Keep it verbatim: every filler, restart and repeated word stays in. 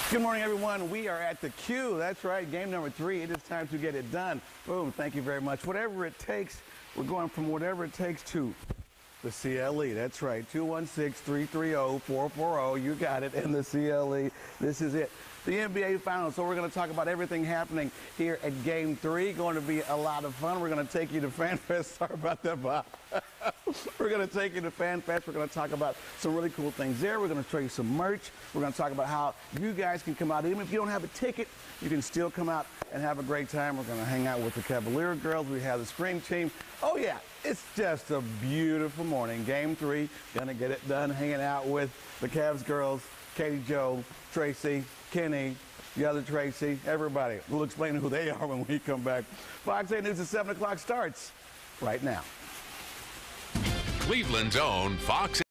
Good morning, everyone. We are at the Q. That's right, game number three. It is time to get it done. Boom, thank you very much. Whatever it takes, we're going from whatever it takes to the C L E. That's right, two one six, three three zero, four four zero. You got it, in the C L E. This is it. The N B A Finals. So we're going to talk about everything happening here at game three. Going to be a lot of fun. We're going to take you to FanFest. Sorry about that, Bob. We're going to take you to FanFest. We're going to talk about some really cool things there. We're going to show you some merch. We're going to talk about how you guys can come out. Even if you don't have a ticket, you can still come out and have a great time. We're going to hang out with the Cavalier girls. We have the spring team. Oh, yeah, it's just a beautiful morning. Game three, going to get it done hanging out with the Cavs girls, Katie Jo, Tracy, Kenny, the other Tracy, everybody. We'll explain who they are when we come back. Fox eight News at seven o'clock starts right now. Cleveland's own Fox